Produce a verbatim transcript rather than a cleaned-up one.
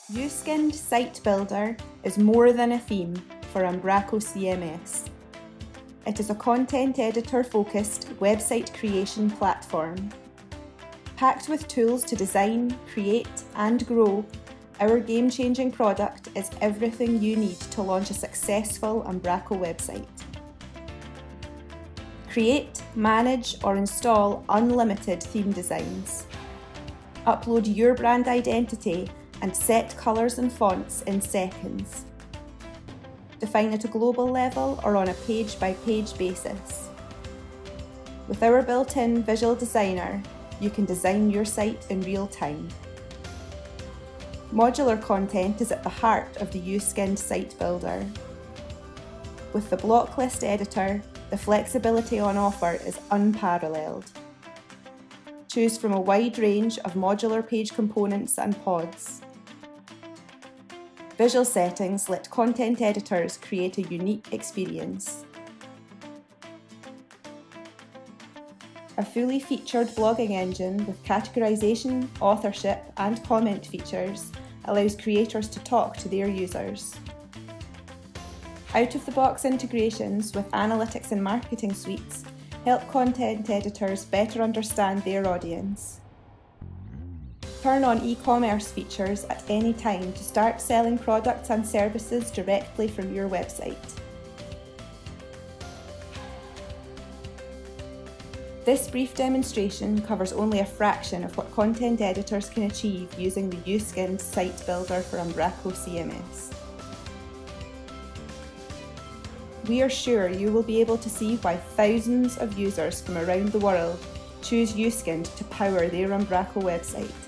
uSkinned Site Builder is more than a theme for Umbraco C M S. It is a content editor-focused website creation platform. Packed with tools to design, create and grow, our game-changing product is everything you need to launch a successful Umbraco website. Create, manage or install unlimited theme designs. Upload your brand identity and set colours and fonts in seconds. Define at a global level or on a page-by-page basis. With our built-in visual designer, you can design your site in real time. Modular content is at the heart of the uSkinned Site Builder. With the block list editor, the flexibility on offer is unparalleled. Choose from a wide range of modular page components and pods. Visual settings let content editors create a unique experience. A fully featured blogging engine with categorization, authorship and comment features allows creators to talk to their users. Out-of-the-box integrations with analytics and marketing suites help content editors better understand their audience. Turn on e-commerce features at any time to start selling products and services directly from your website. This brief demonstration covers only a fraction of what content editors can achieve using the uSkinned Site Builder for Umbraco C M S. We are sure you will be able to see why thousands of users from around the world choose uSkinned to power their Umbraco website.